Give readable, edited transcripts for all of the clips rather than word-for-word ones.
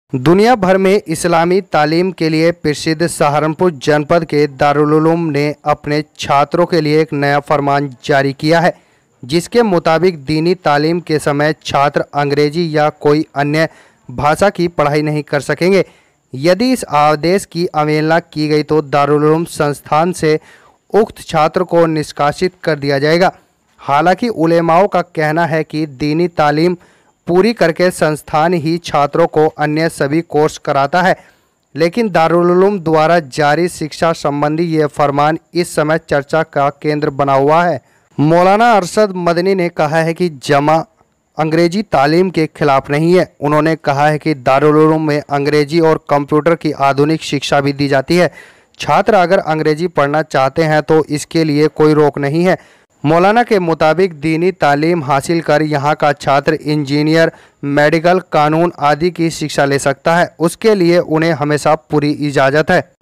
दुनिया भर में इस्लामी तालीम के लिए प्रसिद्ध सहारनपुर जनपद के दारुल उलूम ने अपने छात्रों के लिए एक नया फरमान जारी किया है, जिसके मुताबिक दीनी तालीम के समय छात्र अंग्रेजी या कोई अन्य भाषा की पढ़ाई नहीं कर सकेंगे। यदि इस आदेश की अवहेलना की गई तो दारुल उलूम संस्थान से उक्त छात्र को निष्कासित कर दिया जाएगा। हालांकि उलेमाओं का कहना है कि दीनी तालीम पूरी करके संस्थान ही छात्रों को अन्य सभी कोर्स कराता है, लेकिन दारुल उलूम द्वारा जारी शिक्षा संबंधी ये फरमान इस समय चर्चा का केंद्र बना हुआ है। मौलाना अरशद मदनी ने कहा है कि जमा अंग्रेजी तालीम के खिलाफ नहीं है। उन्होंने कहा है कि दारुल उलूम में अंग्रेजी और कंप्यूटर की आधुनिक शिक्षा भी दी जाती है। छात्र अगर अंग्रेजी पढ़ना चाहते हैं तो इसके लिए कोई रोक नहीं है। मौलाना के मुताबिक दीनी तालीम हासिल कर यहाँ का छात्र इंजीनियर, मेडिकल, कानून आदि की शिक्षा ले सकता है। उसके लिए उन्हें हमेशा पूरी इजाज़त है।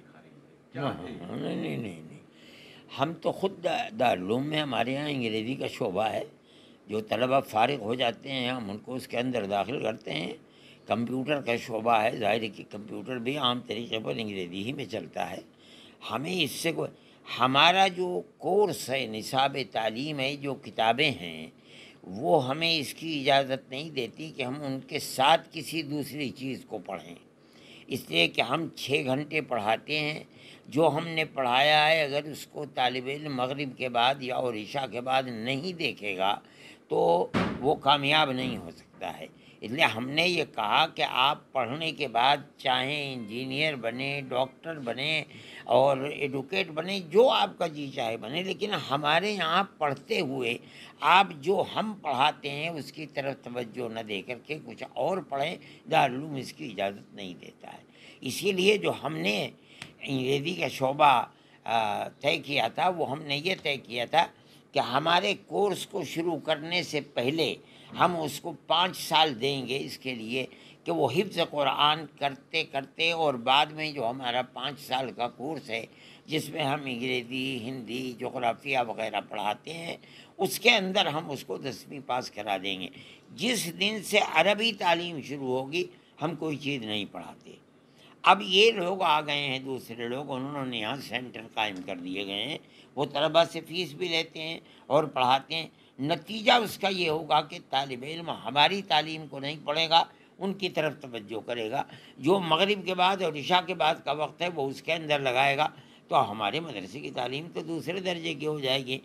नहीं, हम तो खुद दारुल उलूम में हमारे यहाँ अंग्रेज़ी का शोबा है। जो तलबा फारिग हो जाते हैं हम उनको उसके अंदर दाखिल करते हैं। कंप्यूटर का शोबा है, ज़ाहिर है कि कंप्यूटर भी आम तरीके पर अंग्रेज़ी ही में चलता है। हमें इससे कोई, हमारा जो कोर्स है, निसाब तालीम है, जो किताबें हैं, वो हमें इसकी इजाज़त नहीं देती कि हम उनके साथ किसी दूसरी चीज़ को पढ़ें। इसलिए कि हम 6 घंटे पढ़ाते हैं। जो हमने पढ़ाया है अगर उसको तालिब इल्म मगरिब के बाद या और इशा के बाद नहीं देखेगा तो वो कामयाब नहीं हो सकता है। इसलिए हमने ये कहा कि आप पढ़ने के बाद चाहे इंजीनियर बने, डॉक्टर बने और एडवोकेट बने, जो आपका जी चाहे बने, लेकिन हमारे यहाँ पढ़ते हुए आप जो हम पढ़ाते हैं उसकी तरफ तवज्जो न दे करके कुछ और पढ़ें। दारुल उलूम इसकी इजाज़त नहीं देता है। इसीलिए जो हमने अंग्रेज़ी का शोबा तय किया था, वो हमने ये तय किया था कि हमारे कोर्स को शुरू करने से पहले हम उसको 5 साल देंगे इसके लिए कि वो हिफ्ज़ कुरान करते करते, और बाद में जो हमारा 5 साल का कोर्स है जिसमें हम अंग्रेज़ी, हिंदी, जोग्राफिया वगैरह पढ़ाते हैं, उसके अंदर हम उसको 10वीं पास करा देंगे। जिस दिन से अरबी तालीम शुरू होगी हम कोई चीज़ नहीं पढ़ाते। अब ये लोग आ गए हैं, दूसरे लोग, उन्होंने यहाँ सेंटर कायम कर दिए गए हैं। वो तलबा से फ़ीस भी लेते हैं और पढ़ाते हैं। नतीजा उसका ये होगा कि तालिब इल्म हमारी तालीम को नहीं पढ़ेगा, उनकी तरफ तवज्जो करेगा। जो मगरिब के बाद और इशा के बाद का वक्त है वो उसके अंदर लगाएगा, तो हमारे मदरसे की तालीम तो दूसरे दर्जे की हो जाएगी।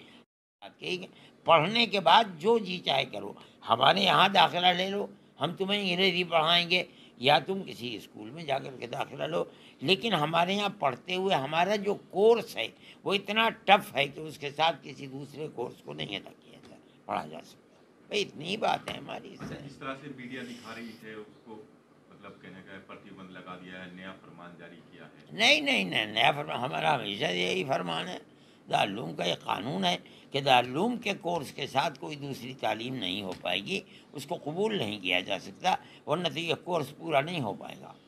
पढ़ने के बाद जो जी चाहे करो, हमारे यहाँ दाखिला ले लो, हम तुम्हें अंग्रेज़ी पढ़ाएंगे, या तुम किसी स्कूल में जाकर के दाखिला लो। लेकिन हमारे यहाँ पढ़ते हुए हमारा जो कोर्स है वो इतना टफ है कि उसके साथ किसी दूसरे कोर्स को नहीं अदा किया जा पढ़ा जा सकता। भाई इतनी ही बात है हमारी। इस तरह से मीडिया दिखा रही है उसको, मतलब कहने का प्रतिबंध लगा दिया है, नया फरमान जारी किया है। नहीं, नया फरमान हमारा हमेशा यही फरमान है। दारुल उलूम का एक कानून है कि दारुल उलूम के कोर्स के साथ कोई दूसरी तालीम नहीं हो पाएगी, उसको कबूल नहीं किया जा सकता, वरना तो ये कोर्स पूरा नहीं हो पाएगा।